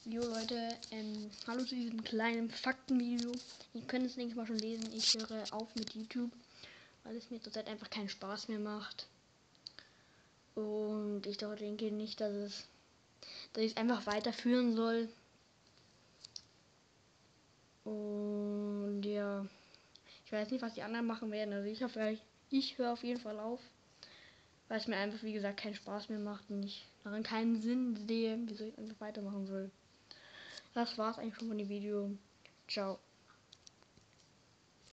Jo Leute, hallo zu diesem kleinen Faktenvideo. Ihr könnt es nächstes Mal schon lesen. Ich höre auf mit YouTube, weil es mir zurzeit einfach keinen Spaß mehr macht. Und ich doch denke nicht, dass ich es einfach weiterführen soll. Und ja, ich weiß nicht, was die anderen machen werden. Also ich höre auf jeden Fall auf, weil es mir einfach, wie gesagt, keinen Spaß mehr macht und ich darin keinen Sinn sehe, wieso ich einfach weitermachen soll. Das war's eigentlich schon von dem Video. Ciao.